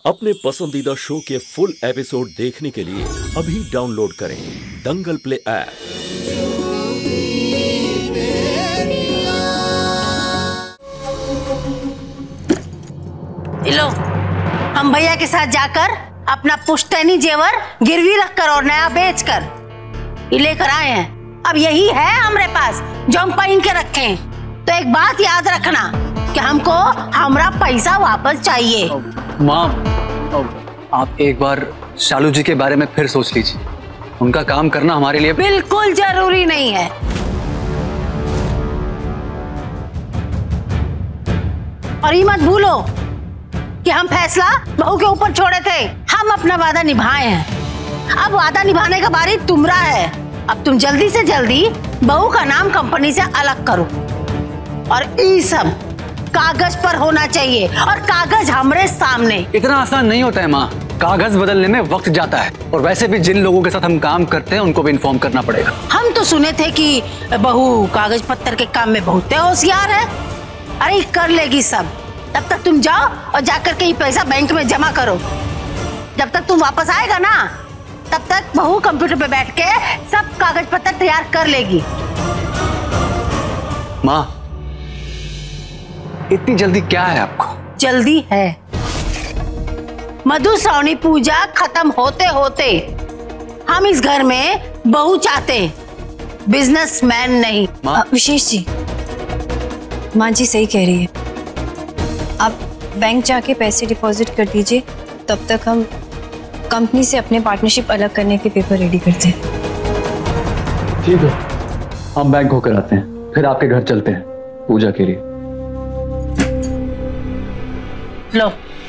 अपने पसंदीदा शो के फुल एपिसोड देखने के लिए अभी डाउनलोड करें दंगल प्ले ऐप। लो, हम भैया के साथ जाकर अपना पुश्तैनी जेवर गिरवी रखकर और नया बेचकर ये लेकर आए हैं। अब यही है हमारे पास जो हम पहन के रखे हैं। तो एक बात याद रखना कि हमको हमारा पैसा वापस चाहिए। माँ, आप एक बार शालू जी के बारे में फिर सोच लीजिए। उनका काम करना हमारे लिए बिल्कुल जरूरी नहीं है। और ये मत भूलो कि हम फैसला बहू के ऊपर छोड़े थे। हम अपना वादा निभाए हैं। अब वादा निभाने का बारी तुम्हारा है। अब तुम जल्दी से जल्दी बहू का नाम कंपनी से अलग करो और ये सब कागज पर होना चाहिए और कागज हमारे सामने। इतना आसान नहीं होता है माँ, कागज बदलने में वक्त जाता है। और वैसे भी जिन लोगों के साथ हम काम करते हैं उनको भी इन्फॉर्म करना पड़ेगा। हम तो सुने थे कि बहू कागज पत्तर के काम में बहुत होशियार है। अरे कर लेगी सब। तब तक तुम जाओ और जाकर के ये पैसा बैंक में जमा करो। जब तक तुम वापस आएगा ना, तब तक बहू कंप्यूटर पे बैठ के सब कागज पत्तर तैयार कर लेगी। माँ, इतनी जल्दी क्या है आपको? जल्दी है। मधुश्रावणी पूजा खत्म होते होते हम इस घर में बहू चाहते हैं, बिजनेसमैन नहीं। विशेष जी, माँ जी सही कह रही है। आप बैंक जाके पैसे डिपॉजिट कर दीजिए, तब तक हम कंपनी से अपने पार्टनरशिप अलग करने के पेपर रेडी करते हैं। ठीक है, हम बैंक होकर आते हैं, फिर आपके घर चलते हैं पूजा के लिए। लो,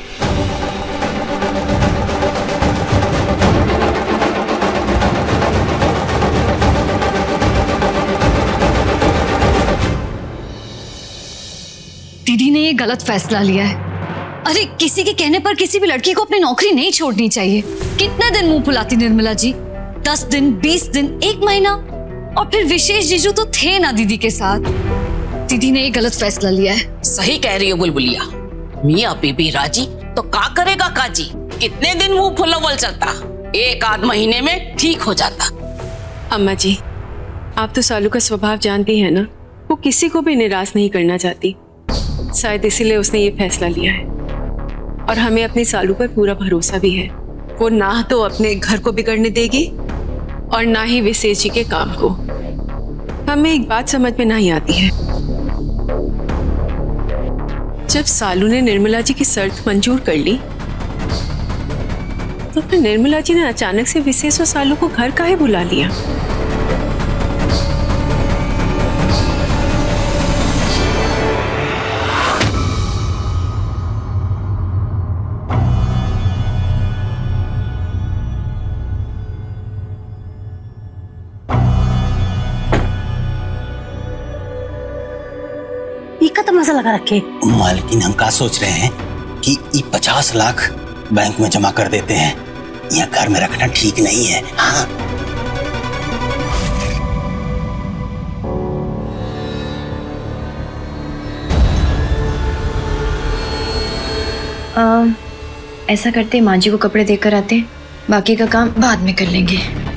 दीदी ने ये गलत फैसला लिया है। अरे किसी के कहने पर किसी भी लड़की को अपनी नौकरी नहीं छोड़नी चाहिए। कितने दिन मुंह फुलाती निर्मला जी? 10 दिन, 20 दिन, 1 महीना। और फिर विशेष जीजू तो थे ना दीदी के साथ। दीदी ने ये गलत फैसला लिया है। सही कह रही हो बुलबुलिया। मियाँ बीबी राजी तो का करेगा काजी? कितने दिन मुंह फुलावल चलता, 1-8 महीने में ठीक हो जाता। अम्मा जी, आप तो सालू का स्वभाव जानती हैं ना। वो किसी को भी निराश नहीं करना चाहती। शायद इसीलिए उसने ये फैसला लिया है। और हमें अपने सालू पर पूरा भरोसा भी है। वो ना तो अपने घर को बिगड़ने देगी और ना ही विशेष जी के काम को। हमें एक बात समझ में नहीं आती है, जब सालू ने निर्मला जी की शर्त मंजूर कर ली, तो फिर निर्मला जी ने अचानक से विशेष और सालू को घर काहे बुला लिया? तो मजा लगा रखे। मालकिन हम का सोच रहे हैं कि ये 50 लाख बैंक में जमा कर देते हैं। यह घर में रखना ठीक नहीं है। हाँ, ऐसा करते माँ जी को कपड़े देकर आते हैं, बाकी का काम बाद में कर लेंगे।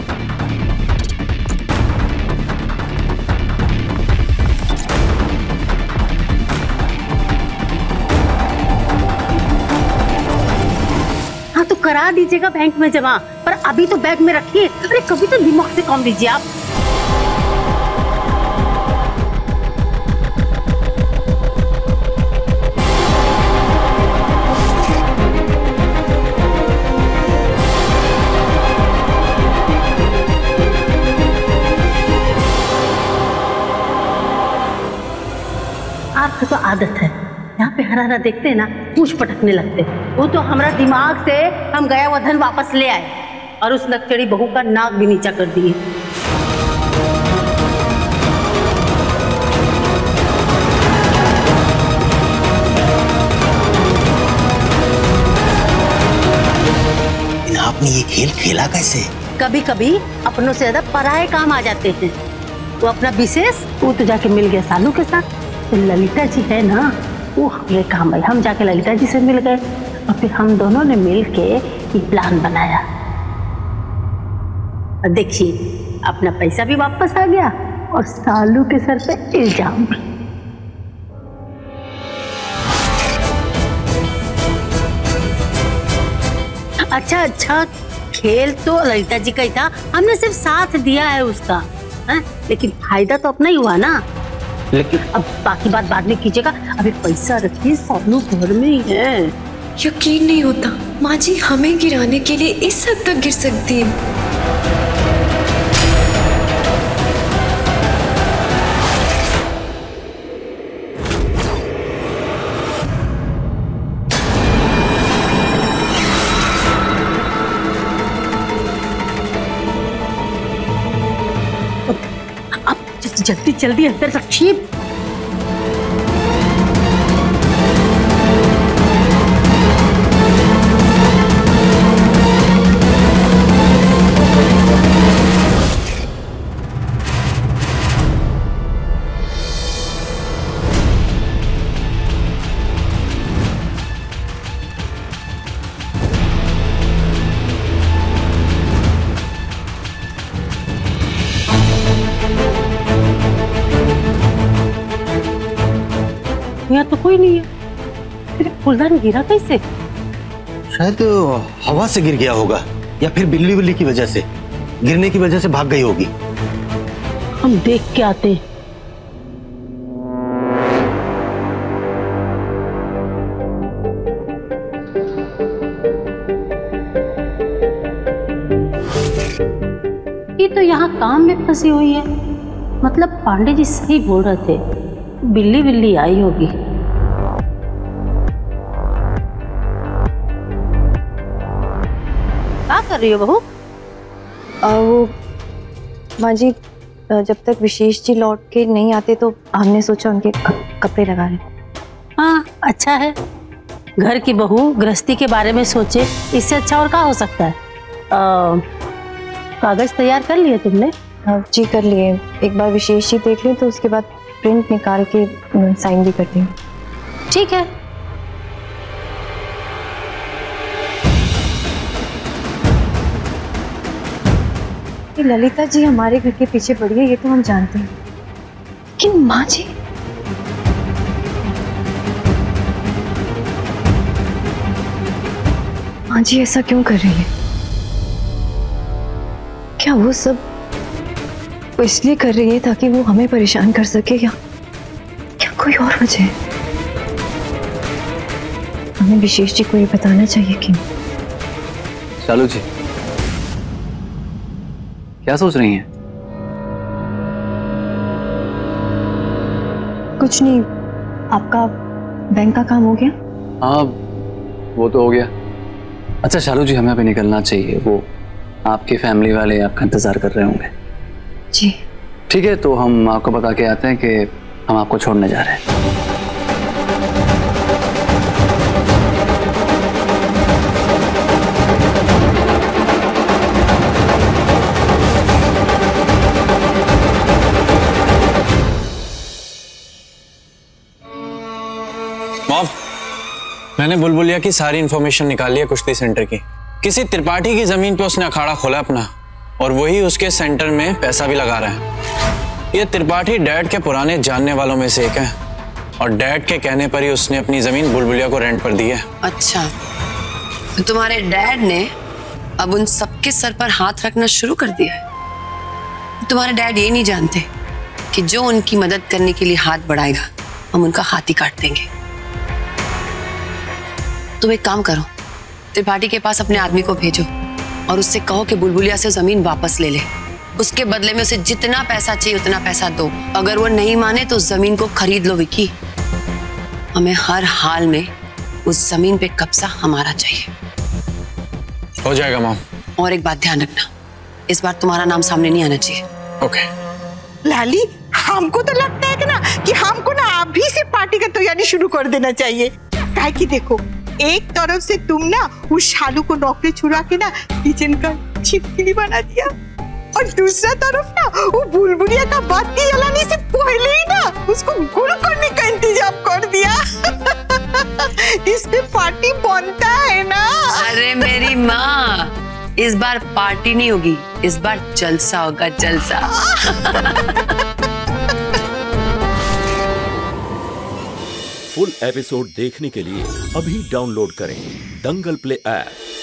करा दीजिएगा बैंक में जमा, पर अभी तो बैंक में रखिए। अरे कभी तो दिमाग से काम लीजिए आप। आपको तो आदत है, यहाँ पे हरा हरा देखते हैं ना, पूछ पटकने लगते। वो तो हमारा दिमाग से हम गया वो धन वापस ले आए और उस नकचड़ी बहू का नाक भी नीचा कर दिए। आपने ये खेल खेला कैसे? कभी कभी अपनों से ज्यादा पराये काम आ जाते हैं। वो अपना विशेष वो तो जाके मिल गया सालू के साथ। तो ललिता जी है ना, वो हमारे काम है। हम जाके ललिता जी से मिल गए और फिर हम दोनों ने मिलके ये प्लान बनाया। और देखिए अपना पैसा भी वापस आ गया और सालू के सर पे इल्जाम भी। अच्छा, खेल तो ललिता जी का ही था, हमने सिर्फ साथ दिया है उसका, है? लेकिन फायदा तो अपना ही हुआ ना। लेकिन अब बाकी बात बाद में कीजिएगा, अभी पैसा रखिए, सालू घर में ही है। यकीन नहीं होता माँ जी, हमें गिराने के लिए इस हद तक गिर सकती है। जल्दी जल्दी अंदर रखिए। यहाँ तो कोई नहीं है, फिर फूलदान गिरा कैसे? शायद हवा से गिर गया होगा या फिर बिल्ली बिल्ली की वजह से, गिरने की वजह से भाग गई होगी। हम देख के आते हैं। ये तो यहाँ काम में फंसी हुई है, मतलब पांडे जी सही बोल रहे थे, बिल्ली बिल्ली आई होगी। क्या कर रही हो बहू? वो माँ जी, जब तक विशेष जी लौट के नहीं आते तो हमने सोचा उनके कपड़े लगा लें। हाँ अच्छा है, घर की बहू गृहस्थी के बारे में सोचे, इससे अच्छा और क्या हो सकता है। कागज तैयार कर लिए तुमने? जी कर लिए, एक बार विशेष जी देख लें तो उसके बाद प्रिंट निकाल के साइन भी कर देंगे। ठीक है। ललिता जी हमारे घर के पीछे पड़ी है, ये तो हम जानते हैं, लेकिन माँ जी ऐसा क्यों कर रही है? क्या वो सब वो इसलिए कर रही है ताकि वो हमें परेशान कर सके, या क्या कोई और वजह है? हमें विशेष जी को ये बताना चाहिए कि शालू जी क्या सोच रही हैं? कुछ नहीं। आपका बैंक का काम हो गया? हाँ वो तो हो गया। अच्छा शालू जी, हमें अभी निकलना चाहिए, वो आपकी फैमिली वाले आपका इंतजार कर रहे होंगे। जी ठीक है, तो हम आपको बता के आते हैं कि हम आपको छोड़ने जा रहे हैं। मॉम, मैंने बुलबुलिया की सारी इंफॉर्मेशन निकाल ली है कुश्ती सेंटर की। किसी त्रिपाठी की जमीन पे उसने अखाड़ा खोला अपना, और वही उसके सेंटर में पैसा भी लगा रहा है। ये त्रिपाठी डैड के पुराने जानने वालों में से एक है, और डैड के कहने पर ही उसने अपनी जमीन बुलबुलिया को रेंट पर दी है। अच्छा, तो तुम्हारे डैड ने अब उन सबके सर पर हाथ रखना शुरू कर दिया है। तुम्हारे डैड ये नहीं जानते कि जो उनकी मदद करने के लिए हाथ बढ़ाएगा हम उनका हाथ ही काट देंगे। तुम एक काम करो, त्रिपाठी के पास अपने आदमी को भेजो और उससे कहो कि बुलबुलिया से जमीन वापस ले ले। उसके बदले में उसे जितना पैसा चाहिए उतना पैसा दो। अगर वो नहीं माने तो जमीन को खरीद लो विकी। हमें हर हाल में उस जमीन पे कब्जा हमारा चाहिए। हो जाएगा मॉम। और एक बात ध्यान रखना, इस बार तुम्हारा नाम सामने नहीं आना चाहिए। ओके। लाली, हमको तो लगता है कि हमको ना अभी से पार्टी का तैयारी शुरू कर देना चाहिए। काहे कि देखो, एक तरफ से तुम ना उस शालू को नौकरी छुड़ा के ना किचन का छिपकली बना दिया, और दूसरा तरफ ना वो बुलबुलिया का बाती जलाने से पहले ही ना उसको गुड़ करने का इंतजाम कर दिया। इसमें पार्टी बनता है ना। अरे मेरी माँ, इस बार पार्टी नहीं होगी, इस बार जलसा होगा, जलसा। फुल एपिसोड देखने के लिए अभी डाउनलोड करें दंगल प्ले ऐप।